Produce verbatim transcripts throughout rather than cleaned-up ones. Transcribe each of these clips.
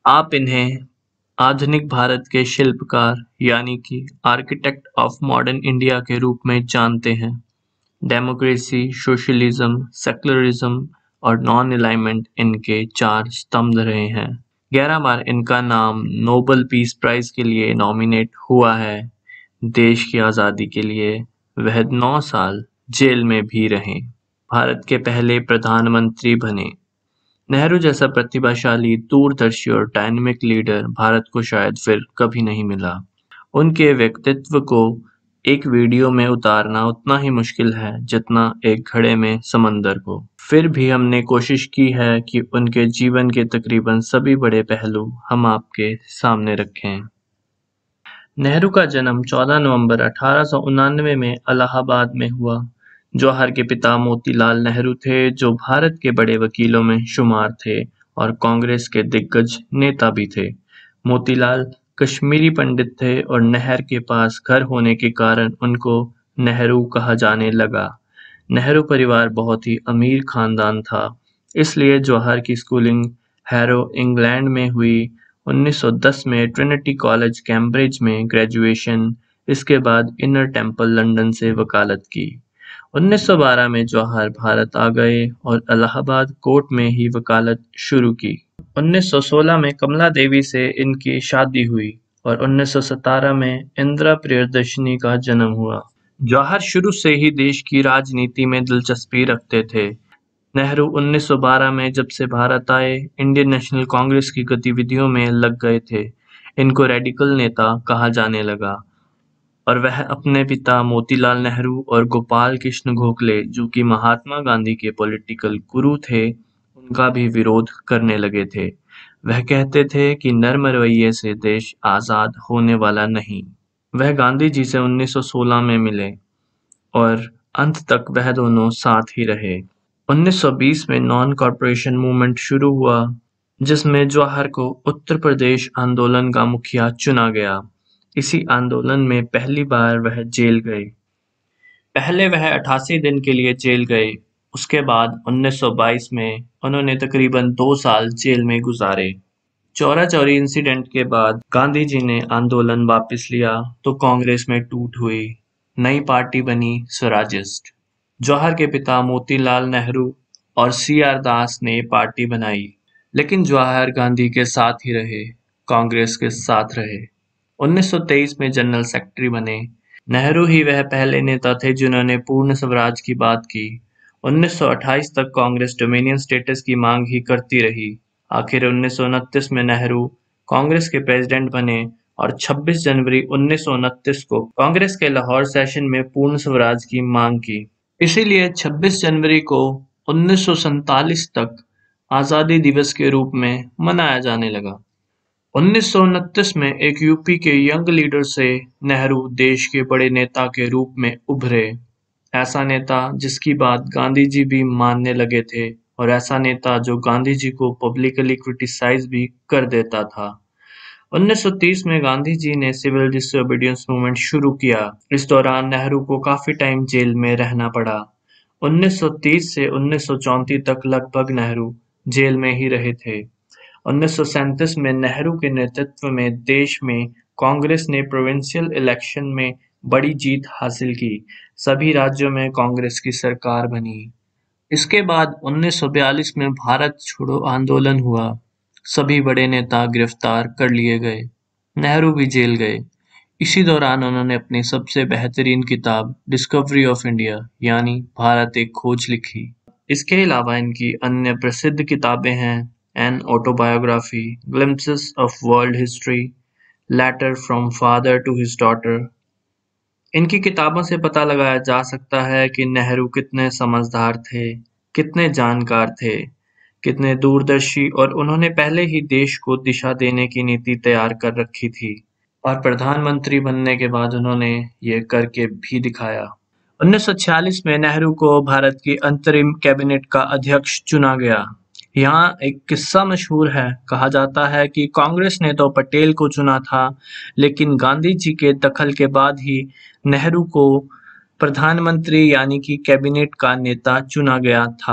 आप इन्हें आधुनिक भारत के शिल्पकार यानी कि आर्किटेक्ट ऑफ मॉडर्न इंडिया के रूप में जानते हैं। डेमोक्रेसी, सोशलिज्म, सेक्युलरिज्म और नॉन अलाइनमेंट इनके चार स्तंभ रहे हैं। ग्यारह बार इनका नाम नोबेल पीस प्राइज के लिए नॉमिनेट हुआ है। देश की आज़ादी के लिए वह नौ साल जेल में भी रहे। भारत के पहले प्रधानमंत्री बने। नेहरू जैसा प्रतिभाशाली, दूरदर्शी और डायनेमिक लीडर भारत को शायद फिर कभी नहीं मिला। उनके व्यक्तित्व को एक वीडियो में उतारना उतना ही मुश्किल है जितना एक घड़े में समंदर को। फिर भी हमने कोशिश की है कि उनके जीवन के तकरीबन सभी बड़े पहलू हम आपके सामने रखें। नेहरू का जन्म चौदह नवंबर अठारह सौ उनानवे में इलाहाबाद में हुआ। जवाहर के पिता मोतीलाल नेहरू थे, जो भारत के बड़े वकीलों में शुमार थे और कांग्रेस के दिग्गज नेता भी थे। मोतीलाल कश्मीरी पंडित थे और नहर के पास घर होने के कारण उनको नेहरू कहा जाने लगा। नेहरू परिवार बहुत ही अमीर खानदान था, इसलिए जवाहर की स्कूलिंग हैरो, इंग्लैंड में हुई। उन्नीस सौ दस में ट्रिनिटी कॉलेज कैम्ब्रिज में ग्रेजुएशन, इसके बाद इनर टेम्पल लंदन से वकालत की। उन्नीस सौ बारह में जवाहर भारत आ गए और इलाहाबाद कोर्ट में ही वकालत शुरू की। उन्नीस सौ सोलह में कमला देवी से इनकी शादी हुई और उन्नीस सौ सत्रह में इंदिरा प्रियदर्शनी का जन्म हुआ। जवाहर शुरू से ही देश की राजनीति में दिलचस्पी रखते थे। नेहरू उन्नीस सौ बारह में जब से भारत आए, इंडियन नेशनल कांग्रेस की गतिविधियों में लग गए थे। इनको रेडिकल नेता कहा जाने लगा और वह अपने पिता मोतीलाल नेहरू और गोपाल कृष्ण गोखले, जो कि महात्मा गांधी के पॉलिटिकल गुरु थे, उनका भी विरोध करने लगे थे। वह कहते थे कि नर्म रवैये से देश आज़ाद होने वाला नहीं। वह गांधी जी से उन्नीस सौ सोलह में मिले और अंत तक वह दोनों साथ ही रहे। उन्नीस सौ बीस में नॉन कॉर्पोरेशन मूवमेंट शुरू हुआ, जिसमें जवाहर को उत्तर प्रदेश आंदोलन का मुखिया चुना गया। इसी आंदोलन में पहली बार वह जेल गए। पहले वह अठासी दिन के लिए जेल गए। उसके बाद उन्नीस सौ बाईस में उन्होंने तकरीबन दो साल जेल में गुजारे। चौरा चौरी इंसिडेंट के बाद गांधी जी ने आंदोलन वापस लिया तो कांग्रेस में टूट हुई। नई पार्टी बनी स्वराजिस्ट। जवाहर के पिता मोतीलाल नेहरू और सी आर दास ने पार्टी बनाई, लेकिन जवाहर गांधी के साथ ही रहे, कांग्रेस के साथ रहे। उन्नीस सौ तेईस में जनरल सेक्रेटरी बने। नेहरू ही वह पहले नेता थे जिन्होंने पूर्ण स्वराज की बात की। उन्नीस सौ अट्ठाईस तक कांग्रेस डोमिनियन स्टेटस की मांग ही करती रही। आखिर उन्नीस सौ उनतीस में नेहरू कांग्रेस के प्रेसिडेंट बने और छब्बीस जनवरी उन्नीस सौ उनतीस को कांग्रेस के लाहौर सेशन में पूर्ण स्वराज की मांग की। इसीलिए छब्बीस जनवरी को उन्नीस सौ सैंतालीस तक आज़ादी दिवस के रूप में मनाया जाने लगा। उन्नीस सौ उनतीस में एक यूपी के यंग लीडर से नेहरू देश के बड़े नेता के रूप में उभरे। ऐसा नेता जिसकी बात गांधी जी भी मानने लगे थे और ऐसा नेता जो गांधी जी को पब्लिकली क्रिटिसाइज भी कर देता था। उन्नीस सौ तीस में गांधी जी ने सिविल डिसोबीडियंस मूवमेंट शुरू किया। इस दौरान नेहरू को काफी टाइम जेल में रहना पड़ा। उन्नीस सौ तीस से उन्नीस सौ चौंतीस तक लगभग नेहरू जेल में ही रहे थे। उन्नीस सौ सैंतीस में नेहरू के नेतृत्व में देश में कांग्रेस ने प्रोविंशियल इलेक्शन में बड़ी जीत हासिल की। सभी राज्यों में कांग्रेस की सरकार बनी। इसके बाद उन्नीस सौ बयालीस में भारत छोड़ो आंदोलन हुआ। सभी बड़े नेता गिरफ्तार कर लिए गए। नेहरू भी जेल गए। इसी दौरान उन्होंने अपनी सबसे बेहतरीन किताब डिस्कवरी ऑफ इंडिया यानी भारत एक खोज लिखी। इसके अलावा इनकी अन्य प्रसिद्ध किताबें हैं An Autobiography, Glimpses of World History, Letter from Father to His Daughter. इनकी किताबों से पता लगाया जा सकता है कि नेहरू कितने समझदार थे, कितने जानकार थे, कितने दूरदर्शी, और उन्होंने पहले ही देश को दिशा देने की नीति तैयार कर रखी थी और प्रधानमंत्री बनने के बाद उन्होंने ये करके भी दिखाया। उन्नीस सौ छियालीस में नेहरू को भारत की अंतरिम कैबिनेट का अध्यक्ष चुना गया। यहाँ एक किस्सा मशहूर है। कहा जाता है कि कांग्रेस ने तो पटेल को चुना था, लेकिन गांधी जी के दखल के बाद ही नेहरू को प्रधानमंत्री यानी कि कैबिनेट का नेता चुना गया था।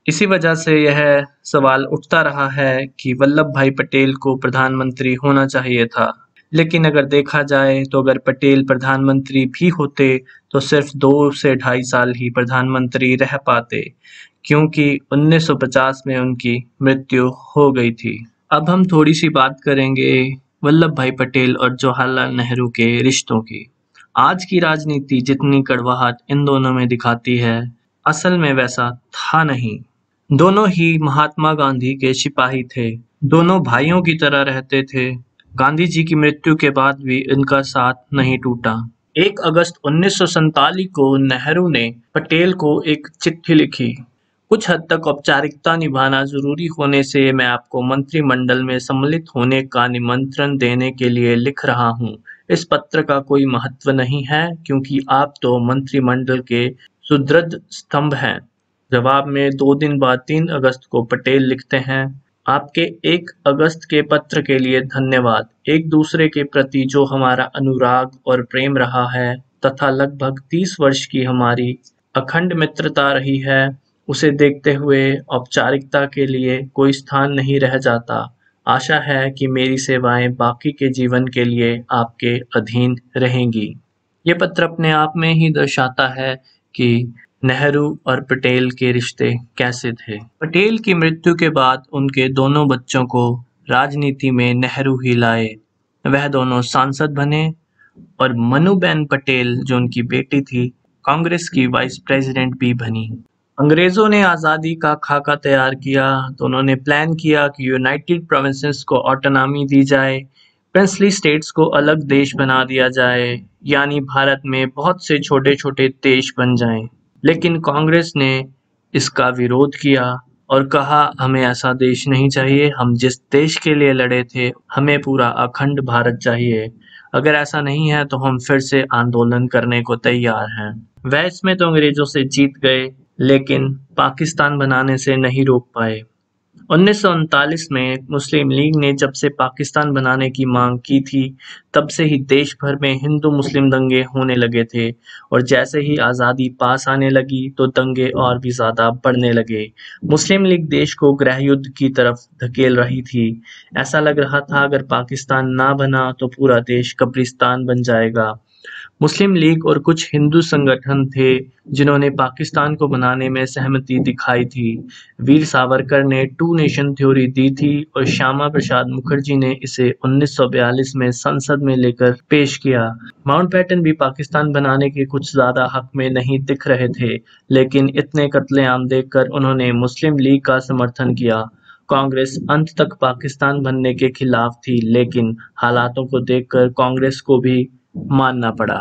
इसी वजह से यह सवाल उठता रहा है कि वल्लभ भाई पटेल को प्रधानमंत्री होना चाहिए था। लेकिन अगर देखा जाए तो अगर पटेल प्रधानमंत्री भी होते तो सिर्फ दो से ढाई साल ही प्रधानमंत्री रह पाते, क्योंकि उन्नीस सौ पचास में उनकी मृत्यु हो गई थी। अब हम थोड़ी सी बात करेंगे वल्लभ भाई पटेल और जवाहरलाल नेहरू के रिश्तों की। आज की राजनीति जितनी कड़वाहट इन दोनों में दिखाती है, असल में वैसा था नहीं। दोनों ही महात्मा गांधी के सिपाही थे, दोनों भाइयों की तरह रहते थे। गांधी जी की मृत्यु के बाद भी इनका साथ नहीं टूटा। एक अगस्त उन्नीस सौ सैंतालीस को नेहरू ने पटेल को एक चिट्ठी लिखी। कुछ हद तक औपचारिकता निभाना जरूरी होने से मैं आपको मंत्रिमंडल में सम्मिलित होने का निमंत्रण देने के लिए लिख रहा हूँ। इस पत्र का कोई महत्व नहीं है, क्योंकि आप तो मंत्रिमंडल के सुदृढ़ स्तंभ हैं। जवाब में दो दिन बाद तीन अगस्त को पटेल लिखते हैं, आपके एक अगस्त के पत्र के लिए धन्यवाद। एक दूसरे के प्रति जो हमारा अनुराग और प्रेम रहा है तथा लगभग तीस वर्ष की हमारी अखंड मित्रता रही है, उसे देखते हुए औपचारिकता के लिए कोई स्थान नहीं रह जाता। आशा है कि मेरी सेवाएं बाकी के जीवन के लिए आपके अधीन रहेंगी। ये पत्र अपने आप में ही दर्शाता है कि नेहरू और पटेल के रिश्ते कैसे थे। पटेल की मृत्यु के बाद उनके दोनों बच्चों को राजनीति में नेहरू ही लाए। वह दोनों सांसद बने और मनुबेन पटेल, जो उनकी बेटी थी, कांग्रेस की वाइस प्रेसिडेंट भी बनी। अंग्रेजों ने आज़ादी का खाका तैयार किया तो उन्होंने प्लान किया कि यूनाइटेड प्रोविंसेस को ऑटोनॉमी दी जाए, प्रिंसली स्टेट्स को अलग देश बना दिया जाए, यानी भारत में बहुत से छोटे छोटे देश बन जाएं। लेकिन कांग्रेस ने इसका विरोध किया और कहा, हमें ऐसा देश नहीं चाहिए, हम जिस देश के लिए लड़े थे हमें पूरा अखंड भारत चाहिए। अगर ऐसा नहीं है तो हम फिर से आंदोलन करने को तैयार हैं। वह इसमें तो अंग्रेजों से जीत गए, लेकिन पाकिस्तान बनाने से नहीं रोक पाए। उन्नीस सौ उनतालीस में मुस्लिम लीग ने जब से पाकिस्तान बनाने की मांग की थी, तब से ही देश भर में हिंदू मुस्लिम दंगे होने लगे थे, और जैसे ही आज़ादी पास आने लगी तो दंगे और भी ज़्यादा बढ़ने लगे। मुस्लिम लीग देश को गृह युद्ध की तरफ धकेल रही थी। ऐसा लग रहा था अगर पाकिस्तान ना बना तो पूरा देश कब्रिस्तान बन जाएगा। मुस्लिम लीग और कुछ हिंदू संगठन थे जिन्होंने पाकिस्तान को बनाने में सहमति दिखाई थी। वीर सावरकर ने टू नेशन थ्योरी दी थी और श्यामा प्रसाद मुखर्जी ने इसे उन्नीस सौ बयालीस में संसद में लेकर पेश किया। माउंटबेटन भी पाकिस्तान बनाने के कुछ ज्यादा हक में नहीं दिख रहे थे, लेकिन इतने कत्लेआम देखकर उन्होंने मुस्लिम लीग का समर्थन किया। कांग्रेस अंत तक पाकिस्तान बनने के खिलाफ थी, लेकिन हालातों को देखकर कांग्रेस को भी मानना पड़ा।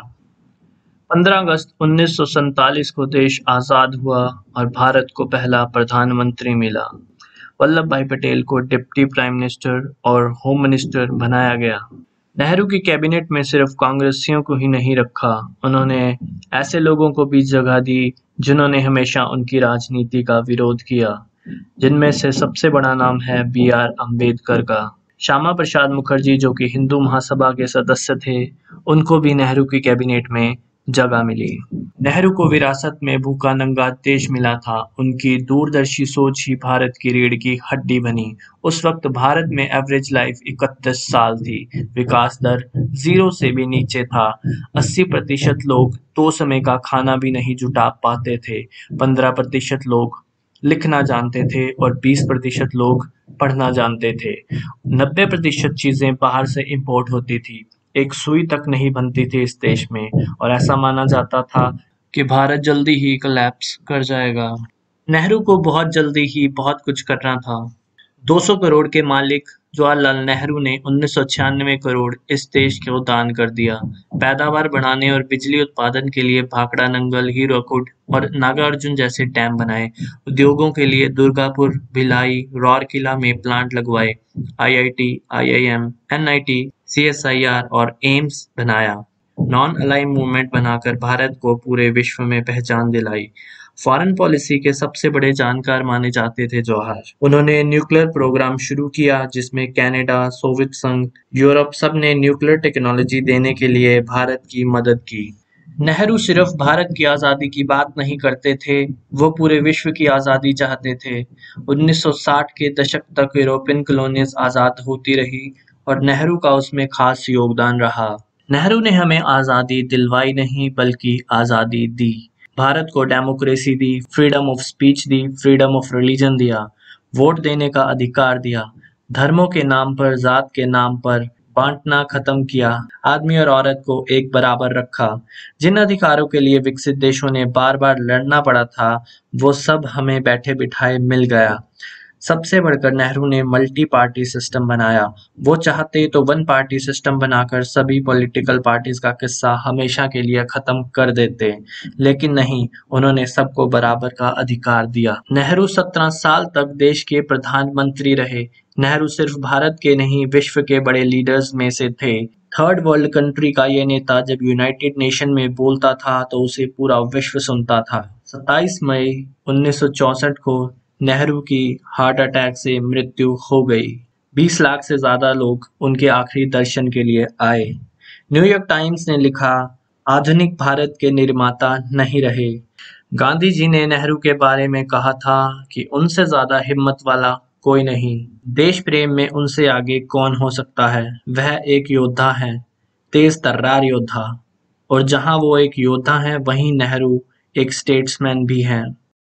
पंद्रह अगस्त उन्नीस सौ सैंतालीस को देश आजाद हुआ और भारत को पहला प्रधानमंत्री मिला। वल्लभ भाई पटेल को डिप्टी प्राइम मिनिस्टर और होम मिनिस्टर बनाया गया। नेहरू की कैबिनेट में सिर्फ कांग्रेसियों को ही नहीं रखा, उन्होंने ऐसे लोगों को भी जगह दी जिन्होंने हमेशा उनकी राजनीति का विरोध किया, जिनमें से सबसे बड़ा नाम है बी आर अम्बेडकर का। श्यामा प्रसाद मुखर्जी, जो कि हिंदू महासभा के सदस्य थे, उनको भी नेहरू की कैबिनेट में जगह मिली। नेहरू को विरासत में भूखा नंगा देश मिला था। उनकी दूरदर्शी सोच ही भारत की रीढ़ की हड्डी बनी। उस वक्त भारत में एवरेज लाइफ इकतीस साल थी। विकास दर जीरो से भी नीचे था। अस्सी प्रतिशत लोग दो समय का खाना भी नहीं जुटा पाते थे। पंद्रह प्रतिशत लोग लिखना जानते थे और बीस प्रतिशत लोग पढ़ना जानते थे। नब्बे प्रतिशत चीजें बाहर से इंपोर्ट होती थी। एक सुई तक नहीं बनती थी इस देश में, और ऐसा माना जाता था कि भारत जल्दी ही कोलैप्स कर जाएगा। नेहरू को बहुत जल्दी ही बहुत कुछ करना था। दो सौ करोड़ के मालिक जवाहरलाल नेहरू ने उन्नीस सौ छियानवे करोड़ इस देश को दान कर दिया। पैदावार बढ़ाने और बिजली उत्पादन के लिए भाखड़ा नंगल, हीराकुड और नागार्जुन जैसे डैम बनाए। उद्योगों के लिए दुर्गापुर, भिलाई, राउरकेला में प्लांट लगवाए। आईआईटी, आईआईएम, एनआईटी, सीएसआईआर और एम्स बनाया। नॉन अलाइन मूवमेंट बनाकर भारत को पूरे विश्व में पहचान दिलाई। फॉरेन पॉलिसी के सबसे बड़े जानकार माने जाते थे जवाहर। उन्होंने न्यूक्लियर प्रोग्राम शुरू किया, जिसमें कनाडा, सोवियत संघ, यूरोप सब ने न्यूक्लियर टेक्नोलॉजी देने के लिए भारत की मदद की। नेहरू सिर्फ भारत की आज़ादी की बात नहीं करते थे, वो पूरे विश्व की आज़ादी चाहते थे। उन्नीस सौ साठ के दशक तक यूरोपियन कॉलोनीज आज़ाद होती रही और नेहरू का उसमें खास योगदान रहा। नेहरू ने हमें आज़ादी दिलवाई नहीं बल्कि आज़ादी दी। भारत को डेमोक्रेसी दी, फ्रीडम ऑफ स्पीच दी, फ्रीडम ऑफ रिलीजन दिया, वोट देने का अधिकार दिया, धर्मों के नाम पर, जात के नाम पर बांटना खत्म किया, आदमी और औरत को एक बराबर रखा। जिन अधिकारों के लिए विकसित देशों ने बार बार लड़ना पड़ा था, वो सब हमें बैठे बिठाए मिल गया। सबसे बढ़कर नेहरू ने मल्टी पार्टी सिस्टम बनाया। वो चाहते तो वन पार्टी सिस्टम बनाकर सभी पॉलिटिकल पार्टीज का किस्सा हमेशा के लिए खत्म कर देते, लेकिन नहीं, उन्होंने सबको बराबर का अधिकार दिया। नेहरू सत्रह साल तक देश के प्रधानमंत्री रहे। नेहरू सिर्फ भारत के नहीं, विश्व के बड़े लीडर्स में से थे। थर्ड वर्ल्ड कंट्री का ये नेता जब यूनाइटेड नेशन में बोलता था तो उसे पूरा विश्व सुनता था। सत्ताईस मई उन्नीस सौ चौसठ को नेहरू की हार्ट अटैक से मृत्यु हो गई। बीस लाख से ज्यादा लोग उनके आखिरी दर्शन के लिए आए। न्यूयॉर्क टाइम्स ने लिखा, आधुनिक भारत के निर्माता नहीं रहे। गांधी जी ने नेहरू के बारे में कहा था कि उनसे ज्यादा हिम्मत वाला कोई नहीं। देश प्रेम में उनसे आगे कौन हो सकता है। वह एक योद्धा है, तेज तर्रार योद्धा। और जहां वो एक योद्धा हैं, वहीं नेहरू एक स्टेट्समैन भी हैं।